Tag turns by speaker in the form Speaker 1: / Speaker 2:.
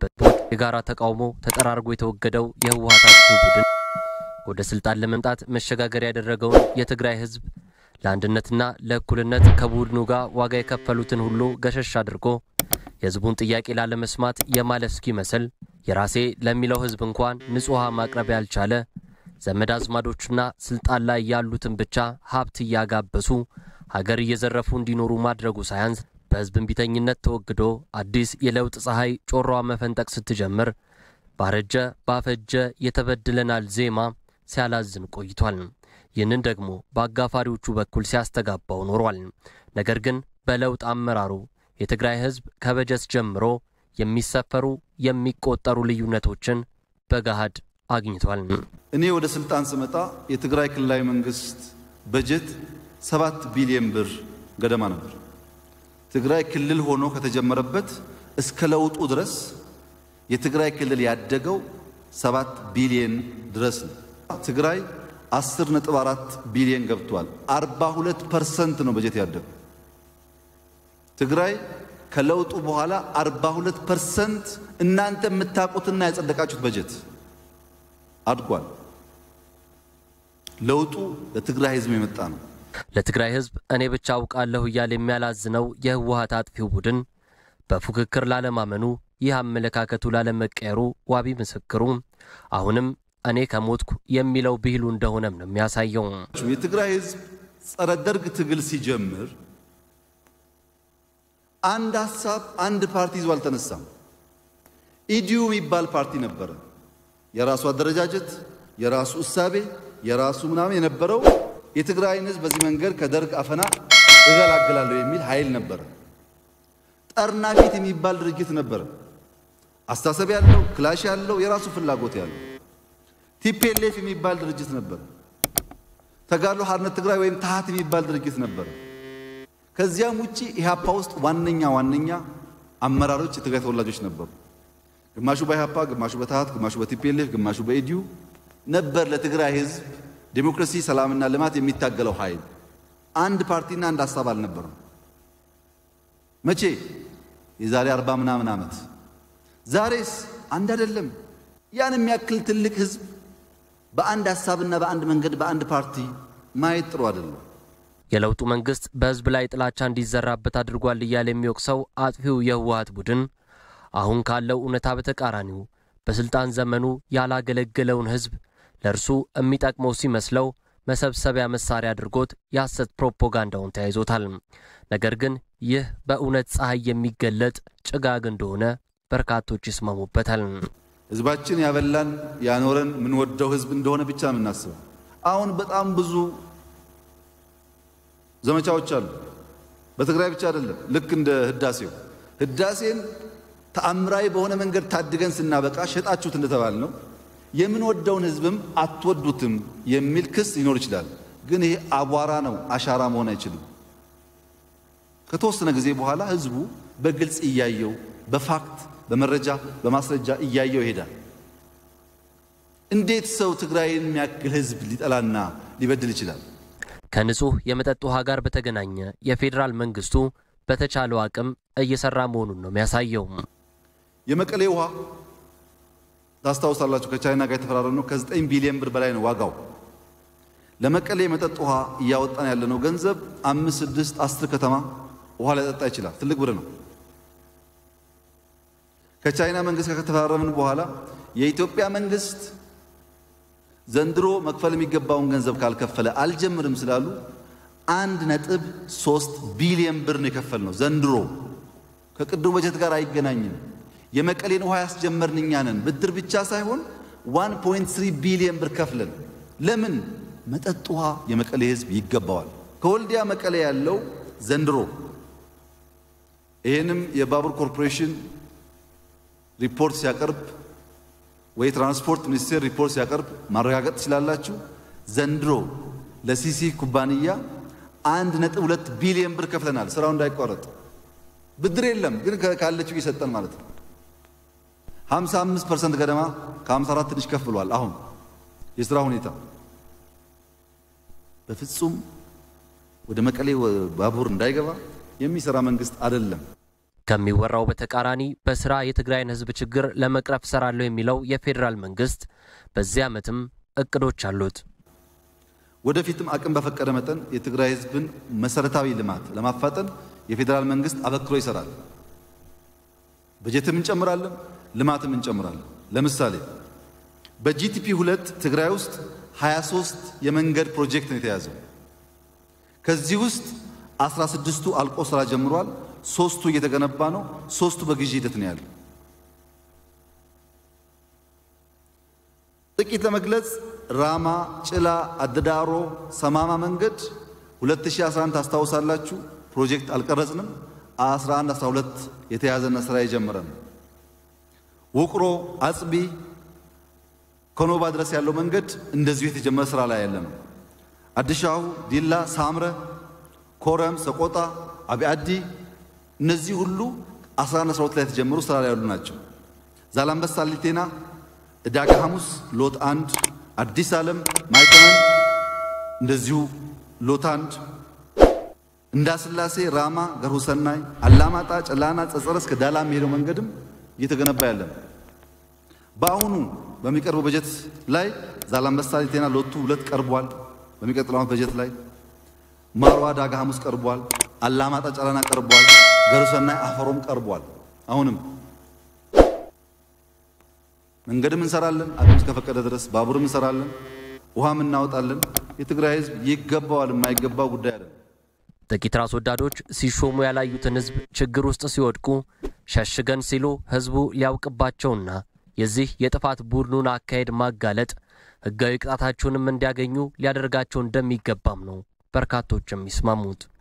Speaker 1: የጋራ ተቃውሞ ተጠራርጎ የተወገደው የሕወሓት አጥፊው ቡድን ወደ ስልጣን ለመምጣት መሸጋገር ያደረገውን የትግራይ ህዝብ ለአንድነትና ለእኩልነት ከቡድኑ ጋር ዋጋ የከፈሉትን ሁሉ ገሸሽ አድርጎ የህዝቡን ጥያቄ ላለመስማት የማለስኪ መስል የራሴ ለሚለው ህዝብ እንኳን ንጹሃ ማቅረብ ያልቻለ ዘመድ አዝማዶችና ስልጣን ላይ ያሉትን ብቻ ሀብት ያጋበሱ ሀገር እየዘረፉ እንዲኖሩ ማድረጉ ሳያንስ በህዝብ ቢተኝነት ተወግዶ አዲስ የለውጥ ፀሐይ ጮራዋ መፈንጠቅ ስትጀምር ባረጀ ባፈጀ የተበደለናል ዜማ ሲያላዝን ቆይቷል። ይህንን ደግሞ በአጋፋሪዎቹ በኩል ሲያስተጋባው ኖሯል። ነገር ግን በለውጥ አመራሩ የትግራይ ህዝብ ከበጀት ጀምሮ የሚሰፈሩ የሚቆጠሩ ልዩነቶችን በጋሃድ አግኝቷል።
Speaker 2: እኔ ወደ ስልጣን ስመጣ የትግራይ ክልላዊ መንግስት በጀት 7 ቢሊዮን ብር ገደማ ነበር። ትግራይ ክልል ሆኖ ከተጀመረበት እስከ ለውጡ ድረስ የትግራይ ክልል ያደገው 7 ቢሊዮን ድረስ ነው። ትግራይ 10.4 ቢሊዮን ገብቷል። 42% ነው በጀት ያደገው። ትግራይ ከለውጡ በኋላ 42% እናንተ የምታቁትና ያጸደቃችሁት በጀት አድጓል። ለውጡ ለትግራይ ህዝብ የመጣ ነው።
Speaker 1: ለትግራይ ህዝብ እኔ ብቻ አውቃለሁ ይያል የሚያላዝነው የሕወሓት አጥፊው ቡድን በፉክክር ላለማመኑ ይህ አመለካከቱ ላለመቀየሩ ዋቢ ምስክሩ አሁንም እኔ ከሞትኩ የሚለው ብሂሉ እንደሆነም ነው የሚያሳየው።
Speaker 2: የትግራይ ህዝብ ጸረ ደርግ ትግል ሲጀምር አንድ ሐሳብ አንድ ፓርቲ ይዞ አልተነሳም። ኢዲዩ የሚባል ፓርቲ ነበር። የራሱ አደረጃጀት፣ የራሱ እሳቤ፣ የራሱ ምናምን የነበረው የትግራይን ህዝብ በዚህ መንገድ ከደርግ አፈና እገላግላለሁ የሚል ኃይል ነበር። ጠርናፊት የሚባል ድርጅት ነበር። አስተሳሰብ ያለው ክላሽ ያለው የራሱ ፍላጎት ያለው ቲፒኤልኤፍ የሚባል ድርጅት ነበር። ተጋድሎ ሓርነት ትግራይ ወይም ታሃት የሚባል ድርጅት ነበር። ከዚያም ውጪ ኢህአፓ ውስጥ ዋነኛ አመራሮች የትግራይ ተወላጆች ነበሩ። ግማሹ በኢህአፓ፣ ግማሹ በታሃት፣ ግማሹ በቲፒኤልኤፍ፣ ግማሹ በኢዲዩ ነበር። ለትግራይ ህዝብ ዲሞክራሲ፣ ሰላምና ልማት የሚታገለው ኃይል አንድ ፓርቲና አንድ ሐሳብ አልነበረም። መቼ? የዛሬ 40 ምናምን ዓመት። ዛሬስ አንድ አይደለም። ያን የሚያክል ትልቅ ህዝብ በአንድ ሐሳብና በአንድ መንገድ በአንድ ፓርቲ ማየት ጥሩ አይደለም።
Speaker 1: የለውጡ መንግስት በህዝብ ላይ ጥላቻ እንዲዘራበት አድርጓል ይያል የሚወቅሰው አጥፊው የሕወሓት ቡድን አሁን ካለው እውነታ በተቃራኒው በስልጣን ዘመኑ ያላገለገለውን ህዝብ ለርሱ የሚጠቅመው ሲመስለው መሰብሰቢያ መሳሪያ አድርጎት ያሰት ፕሮፓጋንዳውን ተያይዞታል። ነገር ግን ይህ በእውነት ፀሐይ የሚገለጥ ጭጋግ እንደሆነ በርካቶች ይስማሙበታል።
Speaker 2: ህዝባችን ያበላን ያኖረን ምን ወደው ህዝብ እንደሆነ ብቻ ነው እናስበው። አሁን በጣም ብዙ ዘመቻዎች አሉ። በትግራይ ብቻ አይደለም። ልክ እንደ ህዳሴን ተአምራዊ በሆነ መንገድ ታድገን ስናበቃ ሸጣችሁት እንደተባለ ነው። የምን ወደውን ህዝብም አትወዱትም የሚል ክስ ሊኖር ይችላል። ግን ይሄ አቧራ ነው፣ አሻራ መሆን አይችልም። ከተወሰነ ጊዜ በኋላ ህዝቡ በግልጽ እያየው በፋክት በመረጃ በማስረጃ እያየው ይሄዳል። እንዴት ሰው ትግራይን የሚያክል ህዝብ ሊጠላና ሊበድል ይችላል?
Speaker 1: ከንጹህ የመጠጥ ውሃ ጋር በተገናኘ የፌደራል መንግስቱ በተቻለው አቅም እየሰራ መሆኑን ነው የሚያሳየው።
Speaker 2: የመቀሌ ውሃ ታስታውሳላችሁ፣ ከቻይና ጋር የተፈራረመው ከ9 ቢሊዮን ብር በላይ ነው ዋጋው። ለመቀሌ የመጠጥ ውሃ እያወጣን ያለነው ገንዘብ 5፣ 6፣ 10 ከተማ ውሃ ሊጠጣ ይችላል። ትልቅ ብር ነው። ከቻይና መንግስት ጋር ከተፈራረምን በኋላ የኢትዮጵያ መንግስት ዘንድሮ መክፈል የሚገባውን ገንዘብ ካልከፈለ አልጀምርም ስላሉ 1.3 ቢሊዮን ብር ነው የከፈልነው ዘንድሮ። ከቅድሙ በጀት ጋር አይገናኝም። የመቀሌን ውሃ ያስጀመርን እኛ ነን። ብድር ብቻ ሳይሆን 1.3 ቢሊዮን ብር ከፍለን። ለምን? መጠጥ ውሃ የመቀሌ ህዝብ ይገባዋል። ከወልዲያ መቀሌ ያለው ዘንድሮ ይሄንም የባቡር ኮርፖሬሽን ሪፖርት ሲያቀርብ ወይ ትራንስፖርት ሚኒስቴር ሪፖርት ሲያቀርብ ማረጋገጥ ይችላልላችሁ። ዘንድሮ ለሲሲ ኩባንያ 1.2 ቢሊዮን ብር ከፍለናል ስራው እንዳይቋረጥ። ብድር የለም ግን ካለችው እየሰጠን ማለት ነው። 55% ገደማ ከ54 ትንሽ ከፍ ብሏል። አሁን የስራ ሁኔታ በፍጹም ወደ መቀሌ ባቡር እንዳይገባ የሚሰራ መንግስት አይደለም።
Speaker 1: ከሚወራው በተቃራኒ በስራ የትግራይን ህዝብ ችግር ለመቅረፍ ሰራለው የሚለው የፌደራል መንግስት በዚህ ዓመትም እቅዶች አሉት።
Speaker 2: ወደፊትም አቅም በፈቀደ መጠን የትግራይ ህዝብን መሰረታዊ ልማት ለማፋጠን የፌደራል መንግስት አበክሮ ይሰራል። በጀትም እንጨምራለን፣ ልማትም እንጨምራለን። ለምሳሌ በጂቲፒ 2 ትግራይ ውስጥ 23 የመንገድ ፕሮጀክት ነው የተያዘው። ከዚህ ውስጥ 16ቱ አልቆ ስራ ጀምሯል። 3ቱ እየተገነባ ነው። 3ቱ በግዢ ሂደት ነው ያለው። ጥቂት ለመግለጽ ራማ፣ ጭላ፣ አደዳሮ፣ ሰማማ መንገድ 2011 ታስታውሳላችሁ። ፕሮጀክት አልቀረጽንም። 11 12 የተያዘና ስራ የጀመረ ነው። ውቅሮ፣ አጽቢ፣ ኮኖባ ድረስ ያለው መንገድ እንደዚሁ የተጀመረ ስራ ላይ ያለ ነው። አዲሻው፣ ዲላ፣ ሳምረ፣ ኮረም፣ ሰቆጣ፣ አቢአዲ እነዚህ ሁሉ 11 12 ላይ የተጀመሩ ስራ ላይ ያሉ ናቸው። ዛላምበሳ፣ ሊቴና፣ ዳጋ ሐሙስ ሎት 1፣ አዲስ ዓለም ማይከመን እንደዚሁ ሎት 1፣ እንዳስላሴ፣ ራማ፣ ገርሁሰናይ፣ አላማጣ፣ ጨላና፣ ጸጸረ እስከ ዳላ የሚሄደው መንገድም እየተገነባ ያለ ነው። በአሁኑ በሚቀርበው በጀት ላይ ዛላምበሳ፣ ሊቴና ሎቱ 2 ቀርቧል። በሚቀጥለው ዓመት በጀት ላይ ማርዋ፣ ዳጋ ሐሙስ ቀርቧል። አላማጣ፣ ጨላና ቀርቧል። ገርሁሰናይ፣ አፈሮም ቀርቧል። አሁንም መንገድም እንሰራለን፣ አቅም እስከፈቀደ ድረስ ባቡርም እንሰራለን፣ ውሃም እናወጣለን። የትግራይ ህዝብ ይገባዋል፣ የማይገባው ጉዳይ አይደለም።
Speaker 1: ጥቂት ራስ ወዳዶች ሲሾሙ ያላዩትን ህዝብ ችግር ውስጥ ሲወድቁ ሸሽገን ሲሉ ህዝቡ ሊያውቅባቸውና የዚህ የጥፋት ቡድኑን አካሄድ ማጋለጥ ህጋዊ ቅጣታቸውንም እንዲያገኙ ሊያደርጋቸው እንደሚገባም ነው በርካቶች የሚስማሙት።